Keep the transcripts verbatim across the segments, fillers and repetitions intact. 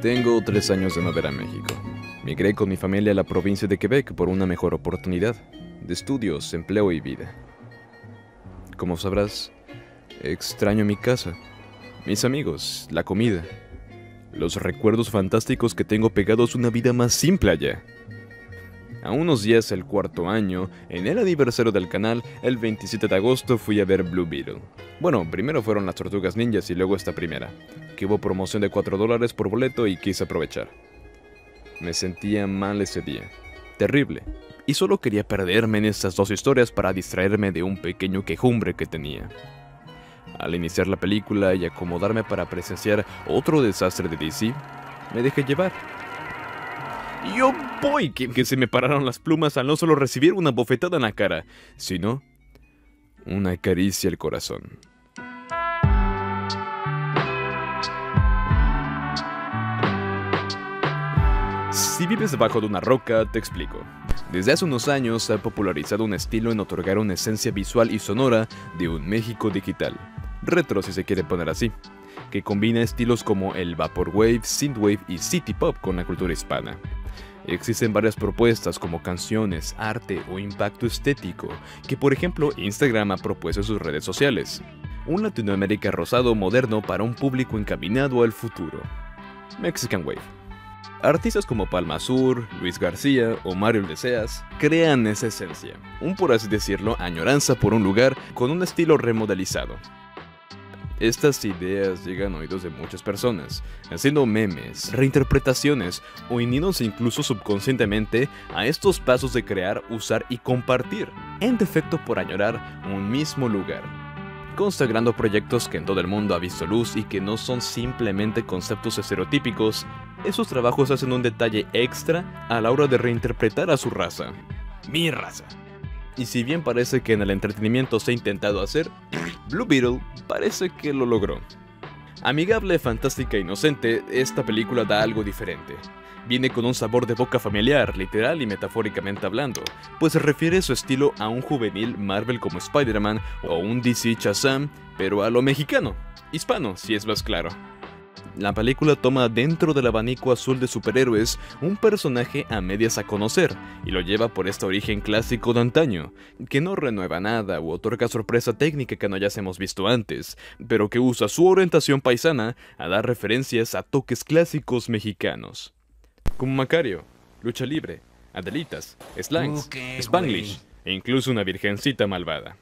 Tengo tres años de no ver a México. Migré con mi familia a la provincia de Quebec por una mejor oportunidad de estudios, empleo y vida. Como sabrás, extraño mi casa, mis amigos, la comida, los recuerdos fantásticos que tengo pegados a una vida más simple allá. A unos días del cuarto año, en el aniversario del canal, el veintisiete de agosto fui a ver Blue Beetle. Bueno, primero fueron las Tortugas Ninjas y luego esta primera, que hubo promoción de cuatro dólares por boleto y quise aprovechar. Me sentía mal ese día, terrible, y solo quería perderme en estas dos historias para distraerme de un pequeño quejumbre que tenía. Al iniciar la película y acomodarme para presenciar otro desastre de D C, me dejé llevar. Y ¡oh boy! Que, que se me pararon las plumas al no solo recibir una bofetada en la cara, sino una caricia al corazón. Si vives debajo de una roca, te explico. Desde hace unos años se ha popularizado un estilo en otorgar una esencia visual y sonora de un México digital, retro si se quiere poner así, que combina estilos como el Vaporwave, Synthwave y City Pop con la cultura hispana. Existen varias propuestas como canciones, arte o impacto estético, que por ejemplo Instagram ha propuesto en sus redes sociales. Un Latinoamérica rosado moderno para un público encaminado al futuro. Mexican Wave. Artistas como Palma Sur, Luis García o Mario Deseas crean esa esencia, un por así decirlo añoranza por un lugar con un estilo remodelizado. Estas ideas llegan a oídos de muchas personas, haciendo memes, reinterpretaciones o uniéndose incluso subconscientemente a estos pasos de crear, usar y compartir, en defecto por añorar un mismo lugar, consagrando proyectos que en todo el mundo ha visto luz y que no son simplemente conceptos estereotípicos. Esos trabajos hacen un detalle extra a la hora de reinterpretar a su raza, mi raza. Y si bien parece que en el entretenimiento se ha intentado hacer, Blue Beetle parece que lo logró. Amigable, fantástica e inocente, esta película da algo diferente. Viene con un sabor de boca familiar, literal y metafóricamente hablando, pues refiere su estilo a un juvenil Marvel como Spider-Man o un D C Shazam, pero a lo mexicano, hispano si es más claro. La película toma dentro del abanico azul de superhéroes un personaje a medias a conocer y lo lleva por este origen clásico de antaño, que no renueva nada u otorga sorpresa técnica que no hayamos visto antes, pero que usa su orientación paisana a dar referencias a toques clásicos mexicanos, como Macario, Lucha Libre, Adelitas, Slangs, Okay, Spanglish e incluso una virgencita malvada.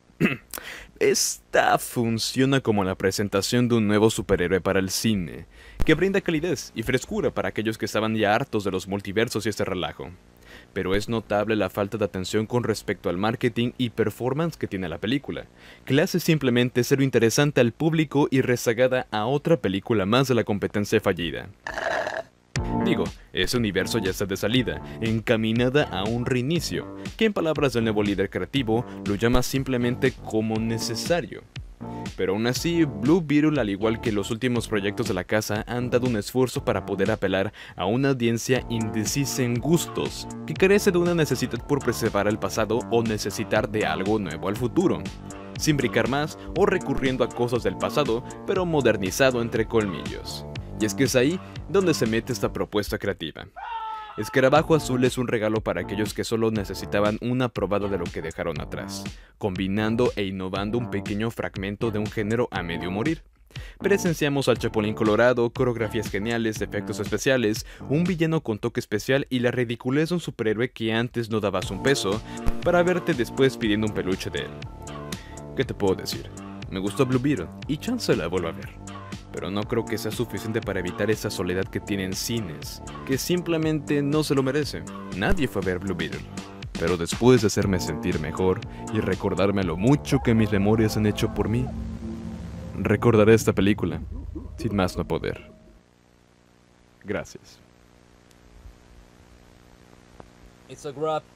Esta funciona como la presentación de un nuevo superhéroe para el cine, que brinda calidez y frescura para aquellos que estaban ya hartos de los multiversos y este relajo. Pero es notable la falta de atención con respecto al marketing y performance que tiene la película, que le hace simplemente ser interesante al público y rezagada a otra película más de la competencia fallida. Digo, ese universo ya está de salida, encaminada a un reinicio, que en palabras del nuevo líder creativo, lo llama simplemente como necesario. Pero aún así, Blue Beetle, al igual que los últimos proyectos de la casa, han dado un esfuerzo para poder apelar a una audiencia indecisa en gustos, que carece de una necesidad por preservar el pasado o necesitar de algo nuevo al futuro, sin brincar más o recurriendo a cosas del pasado, pero modernizado entre colmillos. Y es que es ahí donde se mete esta propuesta creativa. Escarabajo Azul es un regalo para aquellos que solo necesitaban una probada de lo que dejaron atrás, combinando e innovando un pequeño fragmento de un género a medio morir. Presenciamos al Chapulín Colorado, coreografías geniales, efectos especiales, un villano con toque especial y la ridiculez de un superhéroe que antes no dabas un peso, para verte después pidiendo un peluche de él. ¿Qué te puedo decir? Me gustó Blue Beetle y chance la vuelvo a ver. Pero no creo que sea suficiente para evitar esa soledad que tienen cines, que simplemente no se lo merece. Nadie fue a ver Blue Beetle. Pero después de hacerme sentir mejor y recordarme lo mucho que mis memorias han hecho por mí, recordaré esta película, sin más no poder. Gracias. It's a grab.